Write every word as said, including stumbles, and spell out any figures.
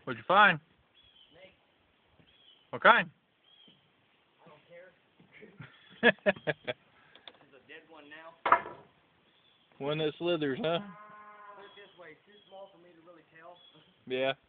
What'd you find? Snake. What kind? I don't care. This is a dead one now. One that slithers, huh? Put it this way, it's too small for me to really tell. Yeah.